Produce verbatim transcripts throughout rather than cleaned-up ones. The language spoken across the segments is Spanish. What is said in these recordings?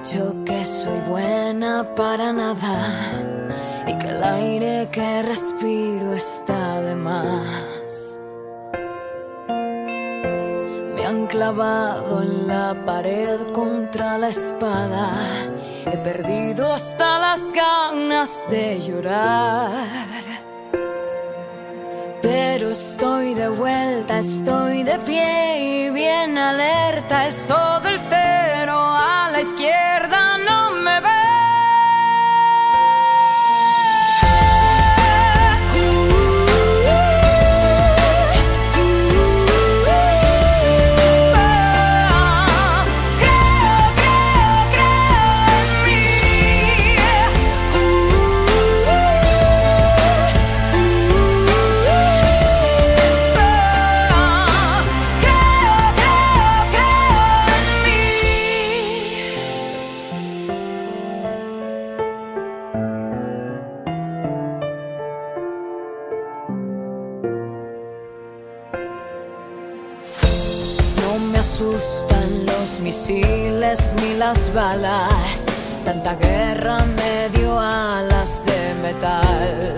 dicho que soy buena para nada y que el aire que respiro está de más. Me han clavado en la pared contra la espada. He perdido hasta las ganas de llorar. Pero estoy de vuelta, estoy de pie y bien alerta. Eso del cero a la izquierda no me ve. No me asustan los misiles ni las balas. Tanta guerra me dio alas de metal.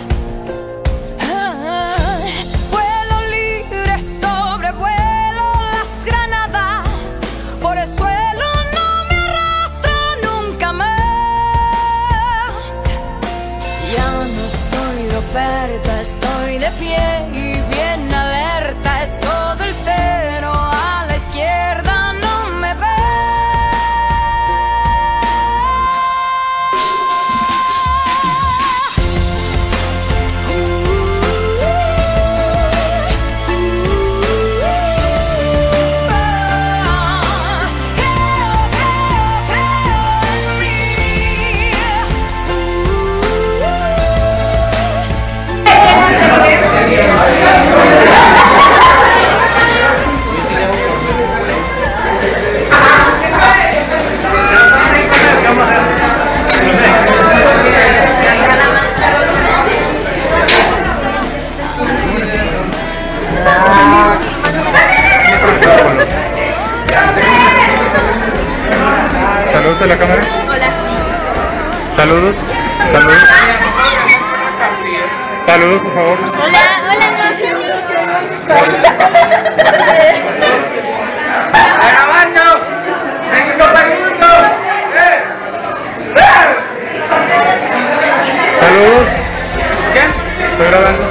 Ah, vuelo libre, sobrevuelo las granadas. Por el suelo no me arrastro nunca más. Ya no estoy de oferta, estoy de pie y bien alerta. Eso del cero a la izquierda no me ve. Saludos a la cámara. Hola. Saludos. Saludos. Saludos, por favor. Hola, hola, ¡Grabando! ¡México para el mundo! Saludos. ¿Qué? Estoy grabando.